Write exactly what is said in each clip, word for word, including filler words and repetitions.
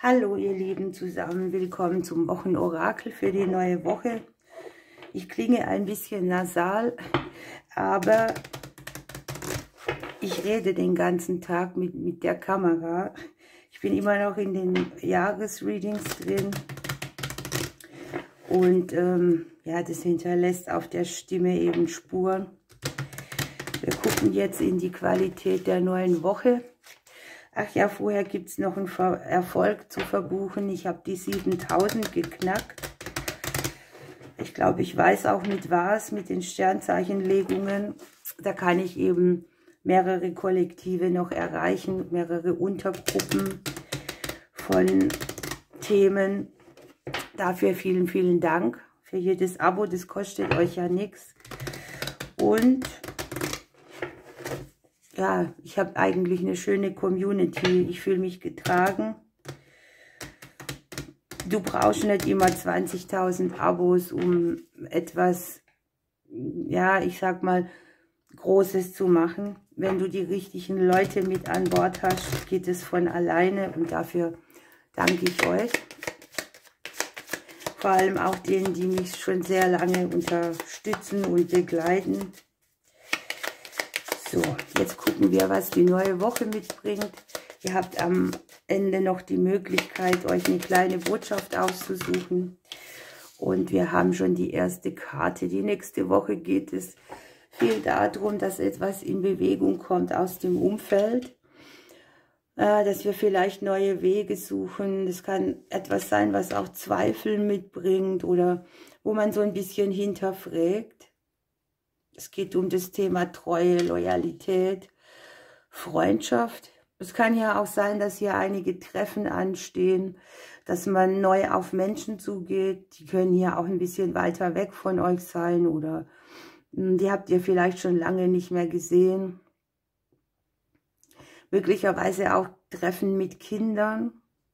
Hallo ihr Lieben zusammen, willkommen zum Wochenorakel für die neue Woche. Ich klinge ein bisschen nasal, aber ich rede den ganzen Tag mit, mit der Kamera. Ich bin immer noch in den Jahresreadings drin und ähm, ja, das hinterlässt auf der Stimme eben Spuren. Wir gucken jetzt in die Qualität der neuen Woche. Ach ja, vorher gibt es noch einen Erfolg zu verbuchen. Ich habe die siebentausend geknackt. Ich glaube, ich weiß auch mit was, mit den Sternzeichenlegungen. Da kann ich eben mehrere Kollektive noch erreichen, mehrere Untergruppen von Themen. Dafür vielen, vielen Dank für jedes Abo. Das kostet euch ja nichts. Und ja, ich habe eigentlich eine schöne Community. Ich fühle mich getragen. Du brauchst nicht immer zwanzigtausend Abos, um etwas, ja, ich sag mal, Großes zu machen. Wenn du die richtigen Leute mit an Bord hast, geht es von alleine. Und dafür danke ich euch. Vor allem auch denen, die mich schon sehr lange unterstützen und begleiten. So, jetzt gucken wir, was die neue Woche mitbringt. Ihr habt am Ende noch die Möglichkeit, euch eine kleine Botschaft auszusuchen. Und wir haben schon die erste Karte. Die nächste Woche geht es viel darum, dass etwas in Bewegung kommt aus dem Umfeld. Äh, dass wir vielleicht neue Wege suchen. Das kann etwas sein, was auch Zweifel mitbringt oder wo man so ein bisschen hinterfragt. Es geht um das Thema Treue, Loyalität, Freundschaft. Es kann ja auch sein, dass hier einige Treffen anstehen, dass man neu auf Menschen zugeht. Die können hier auch ein bisschen weiter weg von euch sein oder die habt ihr vielleicht schon lange nicht mehr gesehen. Möglicherweise auch Treffen mit Kindern.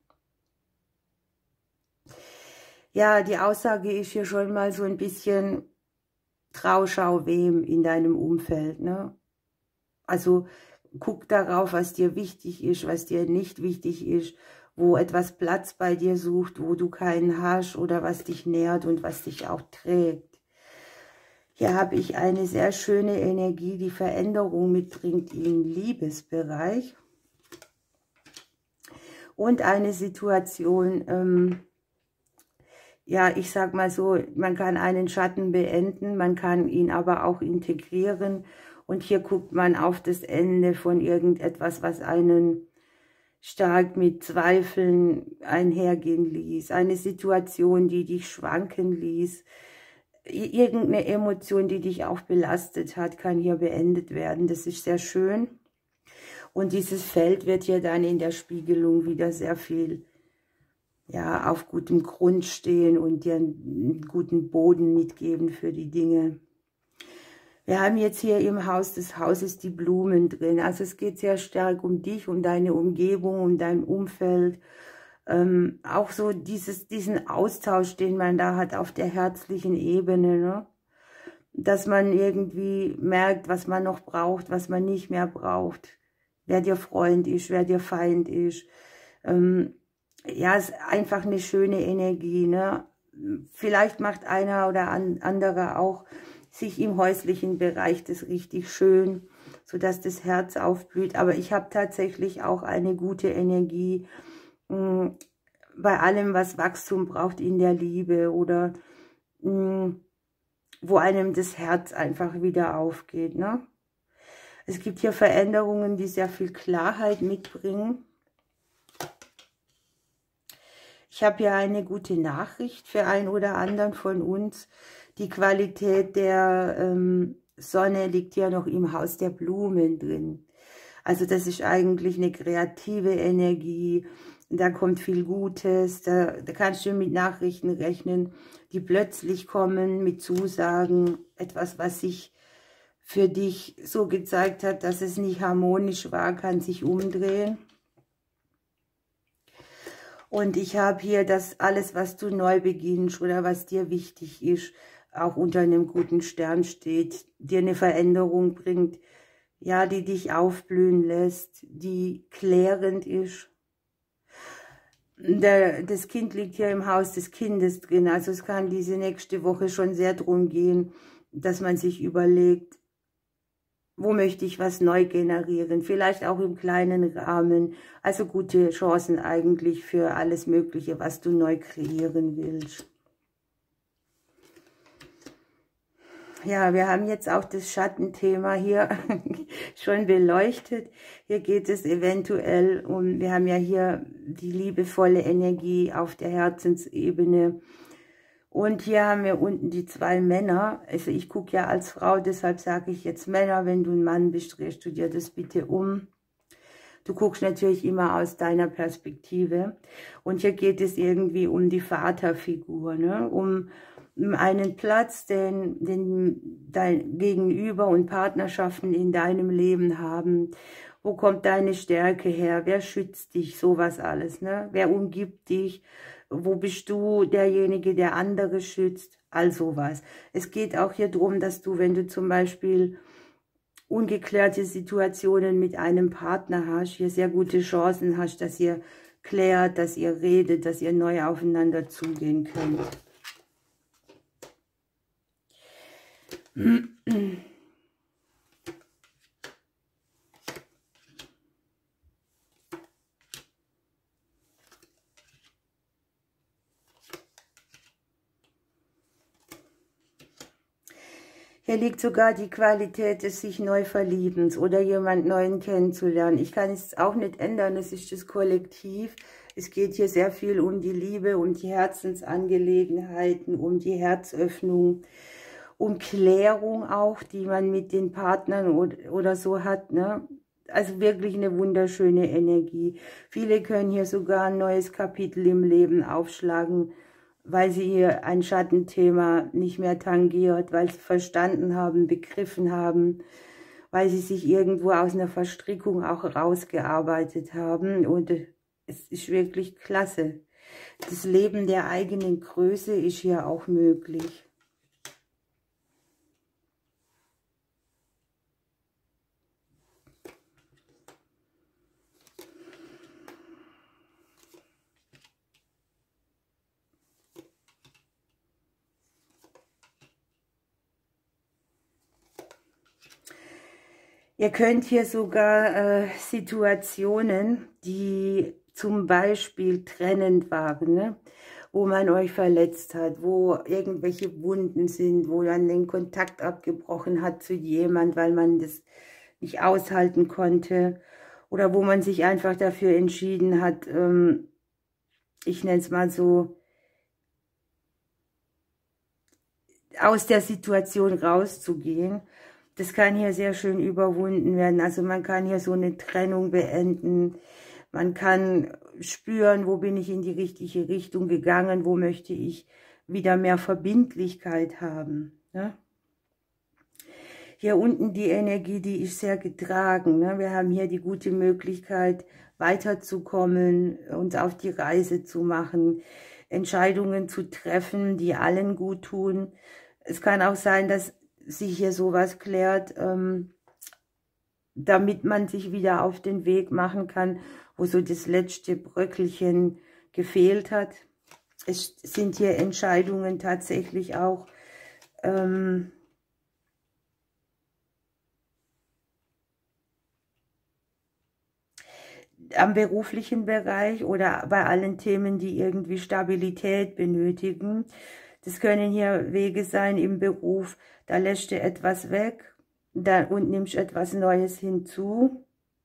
Ja, die Aussage ist hier schon mal so ein bisschen Trauschau wem in deinem Umfeld, ne? Also guck darauf, was dir wichtig ist, was dir nicht wichtig ist, wo etwas Platz bei dir sucht, wo du keinen hast oder was dich nährt und was dich auch trägt. Hier habe ich eine sehr schöne Energie, die Veränderung mitbringt im Liebesbereich. Und eine Situation, ähm, ja, ich sag mal so, man kann einen Schatten beenden, man kann ihn aber auch integrieren. Und hier guckt man auf das Ende von irgendetwas, was einen stark mit Zweifeln einhergehen ließ. Eine Situation, die dich schwanken ließ. Irgendeine Emotion, die dich auch belastet hat, kann hier beendet werden. Das ist sehr schön. Und dieses Feld wird hier dann in der Spiegelung wieder sehr viel, ja, auf gutem Grund stehen und dir einen guten Boden mitgeben für die Dinge. Wir haben jetzt hier im Haus des Hauses die Blumen drin. Also es geht sehr stark um dich, um deine Umgebung, um dein Umfeld. Ähm, auch so dieses, diesen Austausch, den man da hat auf der herzlichen Ebene, ne? Dass man irgendwie merkt, was man noch braucht, was man nicht mehr braucht. Wer dir Freund ist, wer dir Feind ist. Ähm, Ja, es ist einfach eine schöne Energie, ne? Vielleicht macht einer oder andere auch sich im häuslichen Bereich das richtig schön, sodass das Herz aufblüht. Aber ich habe tatsächlich auch eine gute Energie mh, bei allem, was Wachstum braucht in der Liebe oder mh, wo einem das Herz einfach wieder aufgeht, ne? Es gibt hier Veränderungen, die sehr viel Klarheit mitbringen. Ich habe ja eine gute Nachricht für einen oder anderen von uns. Die Qualität der ähm, Sonne liegt ja noch im Haus der Blumen drin. Also das ist eigentlich eine kreative Energie. Da kommt viel Gutes. Da, da kannst du mit Nachrichten rechnen, die plötzlich kommen, mit Zusagen. Etwas, was sich für dich so gezeigt hat, dass es nicht harmonisch war, kann sich umdrehen. Und ich habe hier, dass alles, was du neu beginnst oder was dir wichtig ist, auch unter einem guten Stern steht, dir eine Veränderung bringt, ja, die dich aufblühen lässt, die klärend ist. Der, das Kind liegt hier im Haus des Kindes drin, also es kann diese nächste Woche schon sehr darum gehen, dass man sich überlegt, wo möchte ich was neu generieren, vielleicht auch im kleinen Rahmen, also gute Chancen eigentlich für alles Mögliche, was du neu kreieren willst. Ja, wir haben jetzt auch das Schattenthema hier schon beleuchtet. Hier geht es eventuell um, wir haben ja hier die liebevolle Energie auf der Herzensebene. Und hier haben wir unten die zwei Männer. Also ich gucke ja als Frau, deshalb sage ich jetzt Männer. Wenn du ein Mann bist, drehst du dir das bitte um. Du guckst natürlich immer aus deiner Perspektive. Und hier geht es irgendwie um die Vaterfigur, ne? Um einen Platz, den, den dein Gegenüber und Partnerschaften in deinem Leben haben. Wo kommt deine Stärke her? Wer schützt dich? Sowas alles, ne? Wer umgibt dich? Wo bist du derjenige, der andere schützt? All sowas. Es geht auch hier darum, dass du, wenn du zum Beispiel ungeklärte Situationen mit einem Partner hast, hier sehr gute Chancen hast, dass ihr klärt, dass ihr redet, dass ihr neu aufeinander zugehen könnt. Hier liegt sogar die Qualität des sich neu Verliebens oder jemand Neuen kennenzulernen. Ich kann es auch nicht ändern, es ist das Kollektiv. Es geht hier sehr viel um die Liebe, um die Herzensangelegenheiten, um die Herzöffnung, um Klärung auch, die man mit den Partnern oder, oder so hat, ne? Also wirklich eine wunderschöne Energie. Viele können hier sogar ein neues Kapitel im Leben aufschlagen, weil sie hier ein Schattenthema nicht mehr tangiert, weil sie verstanden haben, begriffen haben, weil sie sich irgendwo aus einer Verstrickung auch rausgearbeitet haben. Und es ist wirklich klasse. Das Leben der eigenen Größe ist hier auch möglich. Ihr könnt hier sogar äh, Situationen, die zum Beispiel trennend waren, ne? Wo man euch verletzt hat, wo irgendwelche Wunden sind, wo man den Kontakt abgebrochen hat zu jemand, weil man das nicht aushalten konnte. Oder wo man sich einfach dafür entschieden hat, ähm, ich nenne es mal so, aus der Situation rauszugehen. Das kann hier sehr schön überwunden werden. Also man kann hier so eine Trennung beenden. Man kann spüren, wo bin ich in die richtige Richtung gegangen, wo möchte ich wieder mehr Verbindlichkeit haben. Ne? Hier unten die Energie, die ist sehr getragen. Ne? Wir haben hier die gute Möglichkeit, weiterzukommen, uns auf die Reise zu machen, Entscheidungen zu treffen, die allen gut tun. Es kann auch sein, dass sich hier sowas klärt, ähm, damit man sich wieder auf den Weg machen kann, wo so das letzte Bröckelchen gefehlt hat. Es sind hier Entscheidungen tatsächlich auch ähm, am beruflichen Bereich oder bei allen Themen, die irgendwie Stabilität benötigen. Das können hier Wege sein im Beruf, da lässt du etwas weg da, und nimmst etwas Neues hinzu.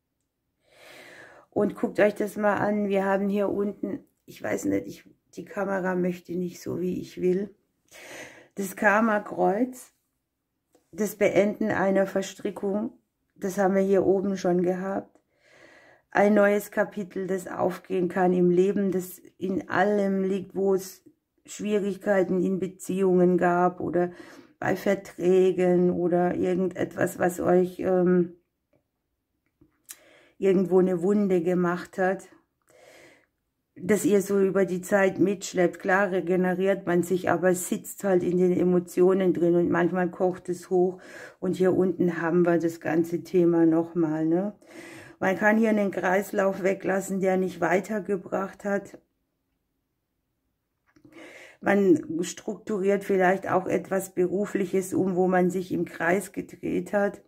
Und guckt euch das mal an, wir haben hier unten, ich weiß nicht, ich, die Kamera möchte nicht so, wie ich will, das Karma-Kreuz, das Beenden einer Verstrickung, das haben wir hier oben schon gehabt. Ein neues Kapitel, das aufgehen kann im Leben, das in allem liegt, wo es Schwierigkeiten in Beziehungen gab oder bei Verträgen oder irgendetwas, was euch ähm, irgendwo eine Wunde gemacht hat, dass ihr so über die Zeit mitschleppt. Klar regeneriert man sich, aber es sitzt halt in den Emotionen drin und manchmal kocht es hoch. Und hier unten haben wir das ganze Thema nochmal, ne? Man kann hier einen Kreislauf weglassen, der nicht weitergebracht hat. Man strukturiert vielleicht auch etwas Berufliches um, wo man sich im Kreis gedreht hat.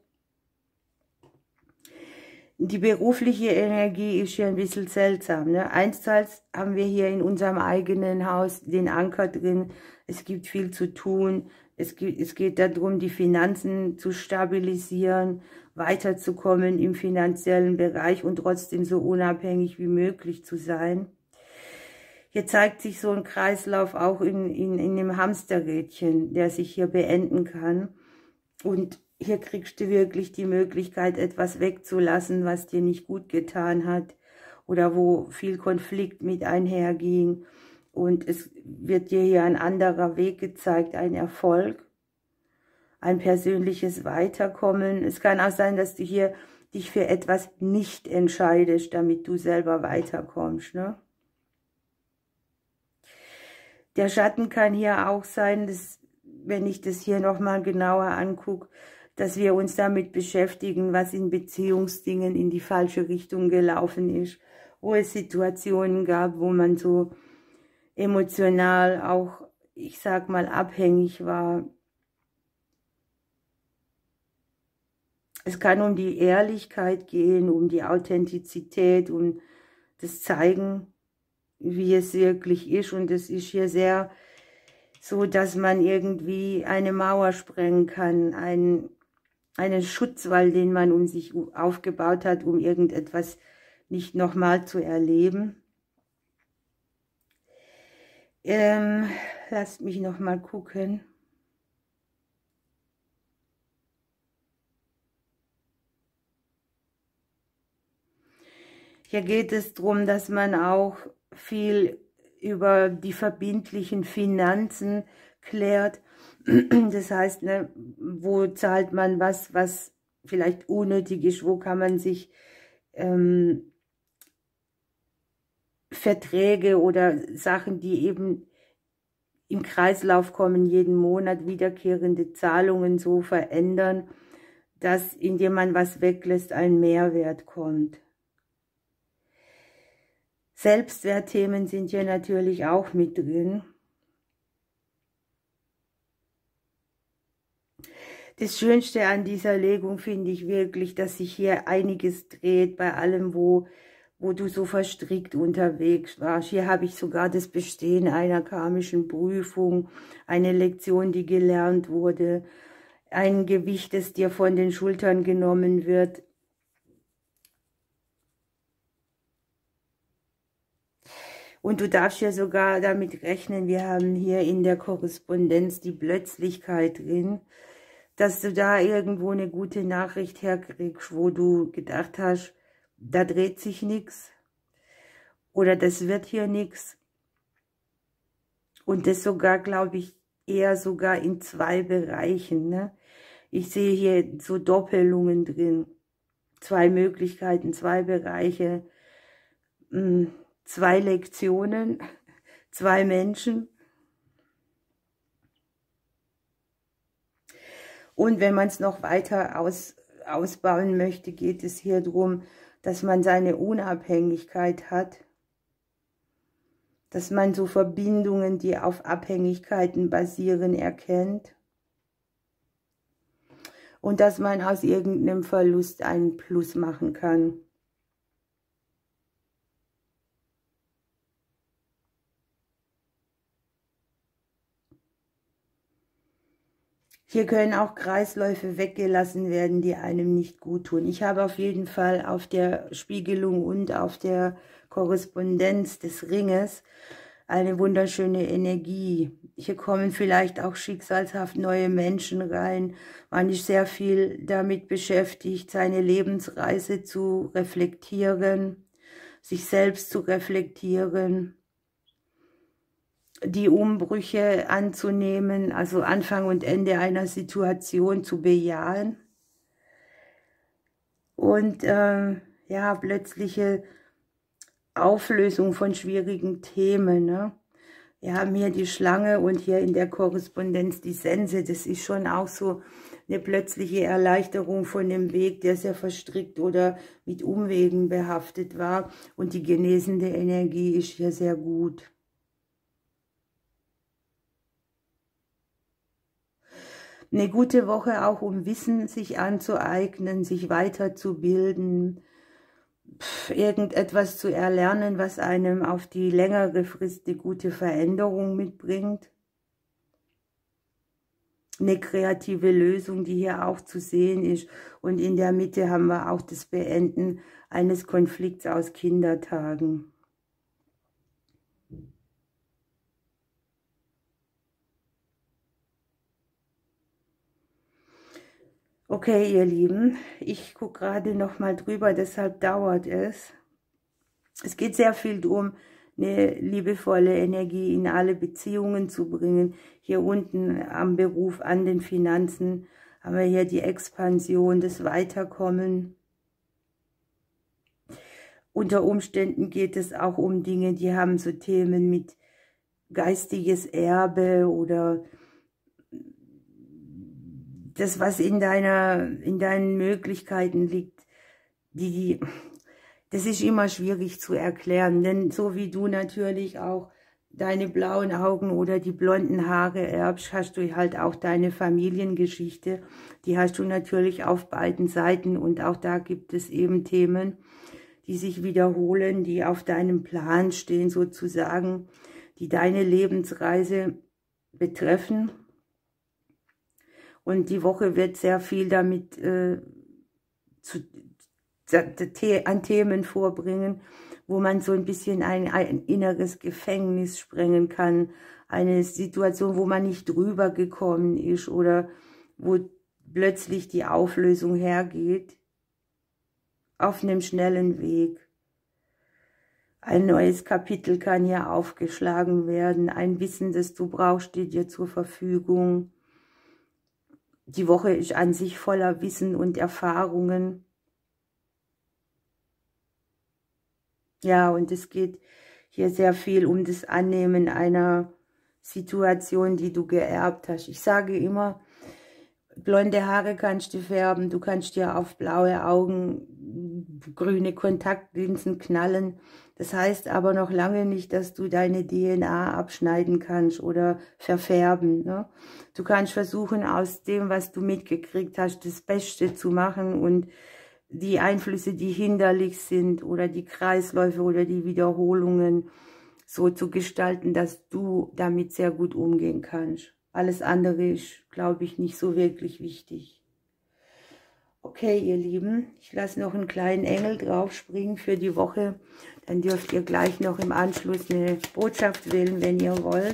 Die berufliche Energie ist hier ein bisschen seltsam. Ne? Einerseits haben wir hier in unserem eigenen Haus den Anker drin. Es gibt viel zu tun. Es geht, es geht darum, die Finanzen zu stabilisieren, weiterzukommen im finanziellen Bereich und trotzdem so unabhängig wie möglich zu sein. Hier zeigt sich so ein Kreislauf auch in, in, in dem Hamsterrädchen, der sich hier beenden kann. Und hier kriegst du wirklich die Möglichkeit, etwas wegzulassen, was dir nicht gut getan hat oder wo viel Konflikt mit einherging. Und es wird dir hier ein anderer Weg gezeigt, ein Erfolg, ein persönliches Weiterkommen. Es kann auch sein, dass du hier dich für etwas nicht entscheidest, damit du selber weiterkommst, ne? Der Schatten kann hier auch sein, dass, wenn ich das hier nochmal genauer angucke, dass wir uns damit beschäftigen, was in Beziehungsdingen in die falsche Richtung gelaufen ist, wo es Situationen gab, wo man so emotional auch, ich sag mal, abhängig war. Es kann um die Ehrlichkeit gehen, um die Authentizität, um das Zeigen, wie es wirklich ist. Und es ist hier sehr so, dass man irgendwie eine Mauer sprengen kann, ein einen Schutzwall, den man um sich aufgebaut hat, um irgendetwas nicht nochmal zu erleben. Ähm, lasst mich nochmal gucken. Hier geht es darum, dass man auch viel über die verbindlichen Finanzen klärt. Das heißt, ne, wo zahlt man was, was vielleicht unnötig ist, wo kann man sich ähm, Verträge oder Sachen, die eben im Kreislauf kommen, jeden Monat wiederkehrende Zahlungen so verändern, dass indem man was weglässt, ein Mehrwert kommt. Selbstwertthemen sind hier natürlich auch mit drin. Das Schönste an dieser Legung finde ich wirklich, dass sich hier einiges dreht bei allem, wo, wo du so verstrickt unterwegs warst. Hier habe ich sogar das Bestehen einer karmischen Prüfung, eine Lektion, die gelernt wurde, ein Gewicht, das dir von den Schultern genommen wird. Und du darfst ja sogar damit rechnen, wir haben hier in der Korrespondenz die Plötzlichkeit drin, dass du da irgendwo eine gute Nachricht herkriegst, wo du gedacht hast, da dreht sich nichts oder das wird hier nichts. Und das sogar, glaube ich, eher sogar in zwei Bereichen. Ne? Ich sehe hier so Doppelungen drin, zwei Möglichkeiten, zwei Bereiche, zwei Lektionen, zwei Menschen. Und wenn man es noch weiter aus, ausbauen möchte, geht es hier darum, dass man seine Unabhängigkeit hat, dass man so Verbindungen, die auf Abhängigkeiten basieren, erkennt und dass man aus irgendeinem Verlust einen Plus machen kann. Hier können auch Kreisläufe weggelassen werden, die einem nicht gut tun. Ich habe auf jeden Fall auf der Spiegelung und auf der Korrespondenz des Ringes eine wunderschöne Energie. Hier kommen vielleicht auch schicksalshaft neue Menschen rein. Man ist sehr viel damit beschäftigt, seine Lebensreise zu reflektieren, sich selbst zu reflektieren, die Umbrüche anzunehmen, also Anfang und Ende einer Situation zu bejahen und äh, ja, plötzliche Auflösung von schwierigen Themen. Ne? Wir haben hier die Schlange und hier in der Korrespondenz die Sense. Das ist schon auch so eine plötzliche Erleichterung von dem Weg, der sehr verstrickt oder mit Umwegen behaftet war. Und die genesende Energie ist hier sehr gut. Eine gute Woche auch, um Wissen sich anzueignen, sich weiterzubilden, pf, irgendetwas zu erlernen, was einem auf die längere Frist eine gute Veränderung mitbringt. Eine kreative Lösung, die hier auch zu sehen ist. Und in der Mitte haben wir auch das Beenden eines Konflikts aus Kindertagen. Okay, ihr Lieben, ich gucke gerade noch mal drüber, deshalb dauert es. Es geht sehr viel darum, eine liebevolle Energie in alle Beziehungen zu bringen. Hier unten am Beruf, an den Finanzen haben wir hier die Expansion, das Weiterkommen. Unter Umständen geht es auch um Dinge, die haben so Themen mit geistiges Erbe oder das, was in deiner, in deinen Möglichkeiten liegt, die, das ist immer schwierig zu erklären, denn so wie du natürlich auch deine blauen Augen oder die blonden Haare erbst, hast du halt auch deine Familiengeschichte, die hast du natürlich auf beiden Seiten und auch da gibt es eben Themen, die sich wiederholen, die auf deinem Plan stehen sozusagen, die deine Lebensreise betreffen. Und die Woche wird sehr viel damit äh, zu, an Themen vorbringen, wo man so ein bisschen ein, ein inneres Gefängnis sprengen kann. Eine Situation, wo man nicht drüber gekommen ist oder wo plötzlich die Auflösung hergeht. Auf einem schnellen Weg. Ein neues Kapitel kann hier aufgeschlagen werden. Ein Wissen, das du brauchst, steht dir zur Verfügung. Die Woche ist an sich voller Wissen und Erfahrungen. Ja, und es geht hier sehr viel um das Annehmen einer Situation, die du geerbt hast. Ich sage immer, blonde Haare kannst du färben, du kannst dir auf blaue Augen grüne Kontaktlinsen knallen. Das heißt aber noch lange nicht, dass du deine D N A abschneiden kannst oder verfärben. Ne? Du kannst versuchen, aus dem, was du mitgekriegt hast, das Beste zu machen und die Einflüsse, die hinderlich sind oder die Kreisläufe oder die Wiederholungen so zu gestalten, dass du damit sehr gut umgehen kannst. Alles andere ist, glaube ich, nicht so wirklich wichtig. Okay, ihr Lieben, ich lasse noch einen kleinen Engel drauf springen für die Woche. Dann dürft ihr gleich noch im Anschluss eine Botschaft wählen, wenn ihr wollt.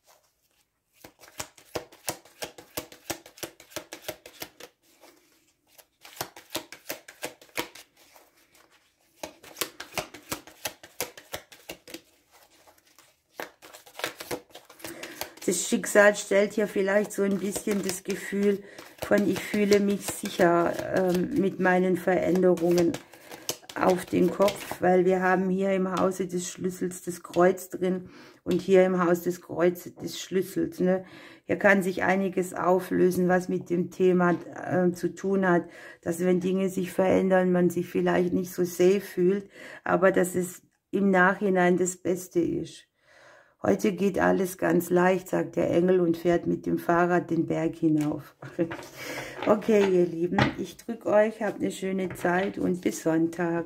Das Schicksal stellt hier vielleicht so ein bisschen das Gefühl von, ich fühle mich sicher ähm, mit meinen Veränderungen auf den Kopf, weil wir haben hier im Hause des Schlüssels das Kreuz drin und hier im Haus des Kreuzes des Schlüssels. Ne? Hier kann sich einiges auflösen, was mit dem Thema äh, zu tun hat, dass wenn Dinge sich verändern, man sich vielleicht nicht so safe fühlt, aber dass es im Nachhinein das Beste ist. Heute geht alles ganz leicht, sagt der Engel und fährt mit dem Fahrrad den Berg hinauf. Okay, ihr Lieben, ich drücke euch, habt eine schöne Zeit und bis Sonntag.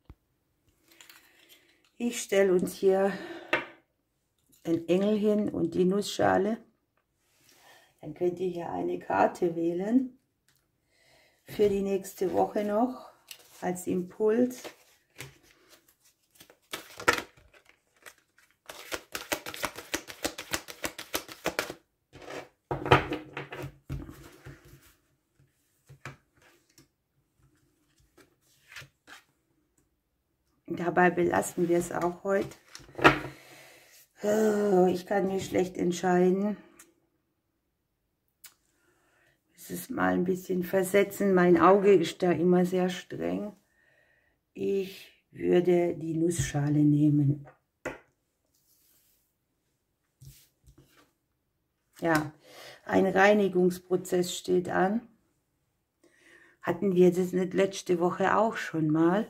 Ich stelle uns hier den Engel hin und die Nussschale. Dann könnt ihr hier eine Karte wählen für die nächste Woche noch als Impuls. Dabei belassen wir es auch heute. Ich kann mich schlecht entscheiden. Es ist mal ein bisschen versetzen. Mein Auge ist da immer sehr streng. Ich würde die Nussschale nehmen. Ja, ein Reinigungsprozess steht an. Hatten wir das nicht letzte Woche auch schon mal?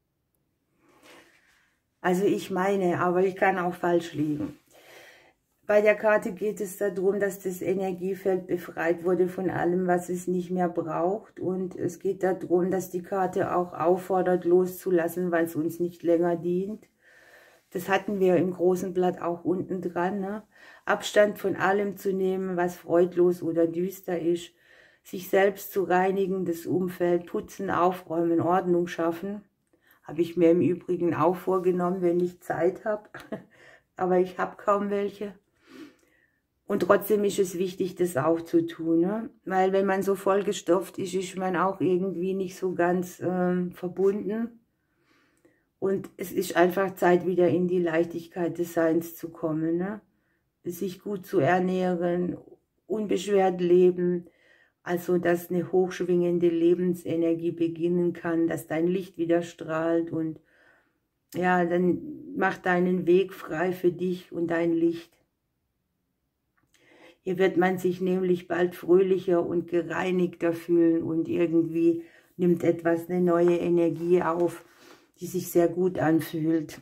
Also ich meine, aber ich kann auch falsch liegen. bei der Karte geht es darum, dass das Energiefeld befreit wurde von allem, was es nicht mehr braucht. Und es geht darum, dass die Karte auch auffordert, loszulassen, weil es uns nicht länger dient. Das hatten wir im großen Blatt auch unten dran, ne? Abstand von allem zu nehmen, was freudlos oder düster ist. Sich selbst zu reinigen, das Umfeld putzen, aufräumen, Ordnung schaffen. Habe ich mir im Übrigen auch vorgenommen, wenn ich Zeit habe. Aber ich habe kaum welche. Und trotzdem ist es wichtig, das auch zu tun, ne? Weil wenn man so vollgestopft ist, ist man auch irgendwie nicht so ganz ähm, verbunden. Und es ist einfach Zeit, wieder in die Leichtigkeit des Seins zu kommen, ne? Sich gut zu ernähren, unbeschwert leben, also dass eine hochschwingende Lebensenergie beginnen kann, dass dein Licht wieder strahlt und ja, dann mach deinen Weg frei für dich und dein Licht. Hier wird man sich nämlich bald fröhlicher und gereinigter fühlen und irgendwie nimmt etwas eine neue Energie auf, die sich sehr gut anfühlt.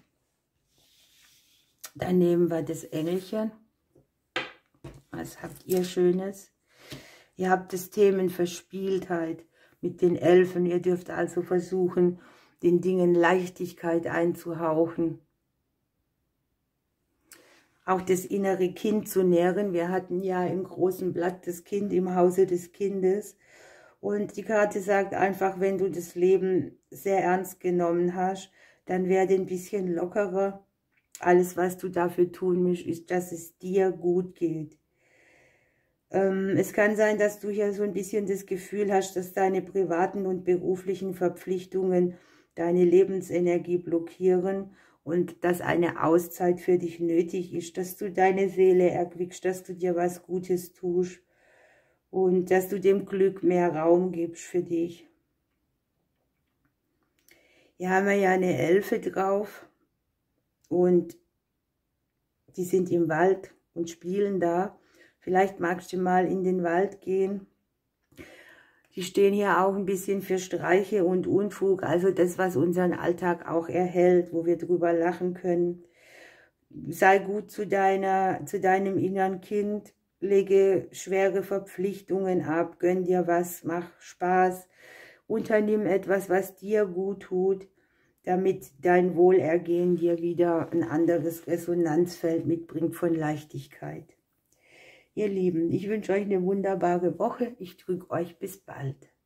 Dann nehmen wir das Engelchen. Was habt ihr Schönes? Ihr habt das Themen Verspieltheit mit den Elfen. Ihr dürft also versuchen, den Dingen Leichtigkeit einzuhauchen. Auch das innere Kind zu nähren. Wir hatten ja im großen Blatt das Kind im Hause des Kindes. Und die Karte sagt einfach, wenn du das Leben sehr ernst genommen hast, dann werde ein bisschen lockerer. Alles, was du dafür tun musst, ist, dass es dir gut geht. Ähm, es kann sein, dass du hier so ein bisschen das Gefühl hast, dass deine privaten und beruflichen Verpflichtungen deine Lebensenergie blockieren und dass eine Auszeit für dich nötig ist, dass du deine Seele erquickst, dass du dir was Gutes tust und dass du dem Glück mehr Raum gibst für dich. Hier haben wir ja eine Elfe drauf und die sind im Wald und spielen da. Vielleicht magst du mal in den Wald gehen. Die stehen hier auch ein bisschen für Streiche und Unfug, also das, was unseren Alltag auch erhält, wo wir drüber lachen können. Sei gut zu deiner, zu deinem inneren Kind, lege schwere Verpflichtungen ab, gönn dir was, mach Spaß, unternimm etwas, was dir gut tut, damit dein Wohlergehen dir wieder ein anderes Resonanzfeld mitbringt von Leichtigkeit. Ihr Lieben, ich wünsche euch eine wunderbare Woche. Ich drücke euch bis bald.